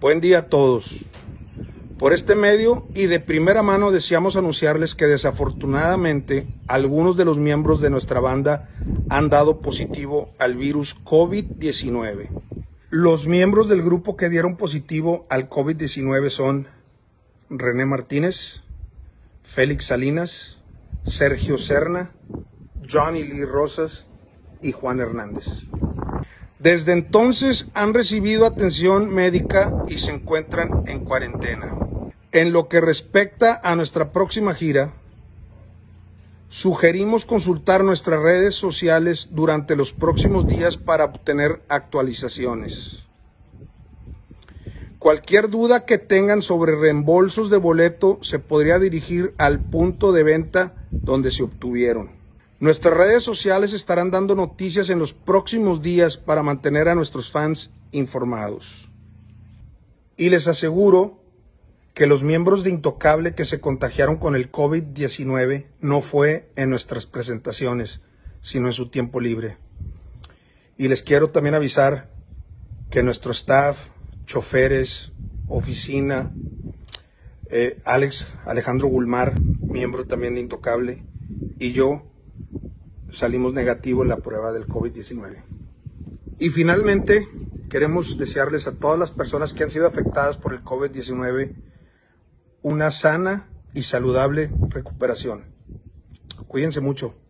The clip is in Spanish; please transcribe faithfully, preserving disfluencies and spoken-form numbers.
Buen día a todos. Por este medio y de primera mano deseamos anunciarles que desafortunadamente algunos de los miembros de nuestra banda han dado positivo al virus COVID diecinueve. Los miembros del grupo que dieron positivo al COVID diecinueve son René Martínez, Félix Salinas, Sergio Serna, Johnny Lee Rosas y Juan Hernández. Desde entonces han recibido atención médica y se encuentran en cuarentena. En lo que respecta a nuestra próxima gira, sugerimos consultar nuestras redes sociales durante los próximos días para obtener actualizaciones. Cualquier duda que tengan sobre reembolsos de boleto se podría dirigir al punto de venta donde se obtuvieron. Nuestras redes sociales estarán dando noticias en los próximos días para mantener a nuestros fans informados. Y les aseguro que los miembros de Intocable que se contagiaron con el COVID diecinueve no fue en nuestras presentaciones, sino en su tiempo libre. Y les quiero también avisar que nuestro staff, choferes, oficina, eh, Alex Alejandro Gulmar, miembro también de Intocable, y yo salimos negativo en la prueba del COVID diecinueve. Y finalmente, queremos desearles a todas las personas que han sido afectadas por el COVID diecinueve una sana y saludable recuperación. Cuídense mucho.